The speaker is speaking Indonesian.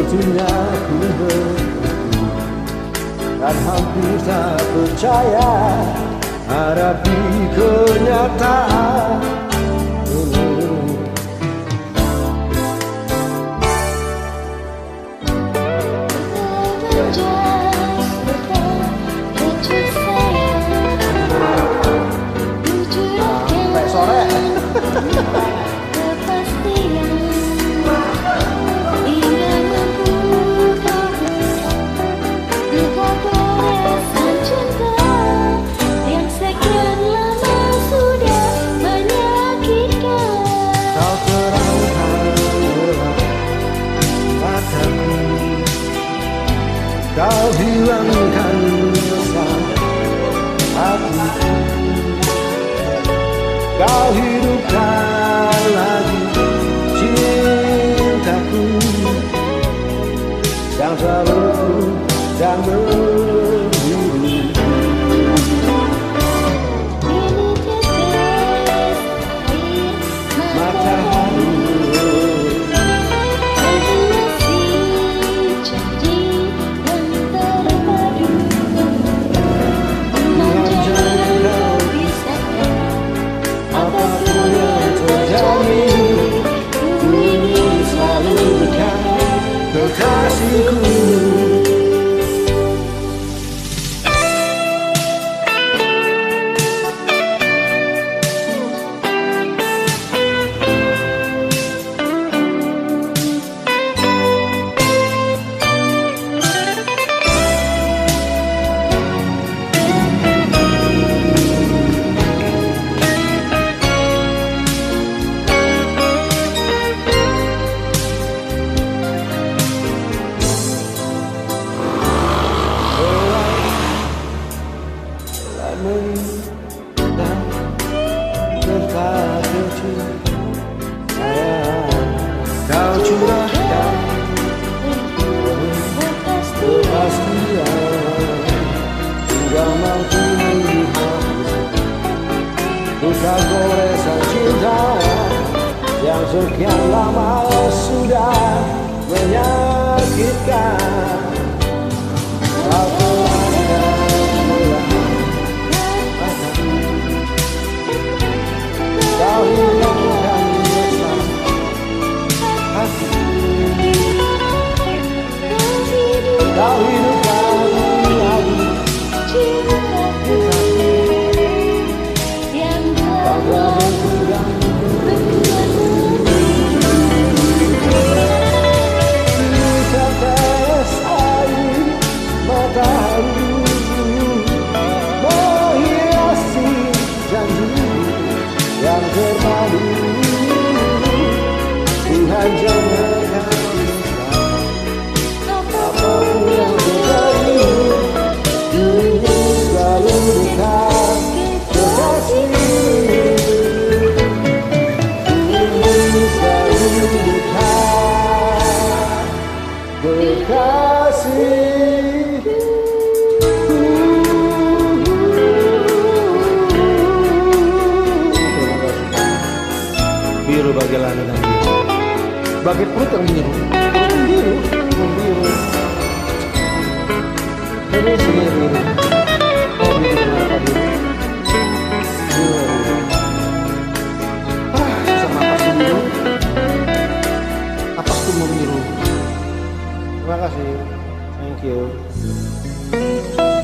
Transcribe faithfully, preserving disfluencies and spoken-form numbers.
Sebetulnya ku begitu dan hampir tak percaya hadapi kenyataan ini. Sampai sore. Kau hilangkan resah hatiku, kau hidupkan lagi cintaku yang selalu dan menghidupku. Matahari kekasihku. Dan kertas kecil sayang kau curahkan kepastian hingga mampu menghapus luka goresan cinta yang sekian lama sudah menyakitkan. Kau kau hilangkan resah hati, kau hidupkan lagi cintaku yang telah berkurang. Tetes air matahari menghiasi janji yang terpadu. Tuhan jangan apapun yang terjadi, dirimu selalu dekat kekasih, dirimu selalu dekat kekasih. Biru bagi langit yang biru, bagi perut yang biru, biru, biru, ini sendiri, oh biru kenapa biru, biru, ah sama napas biru, napasku mau biru. Terima kasih, thank you.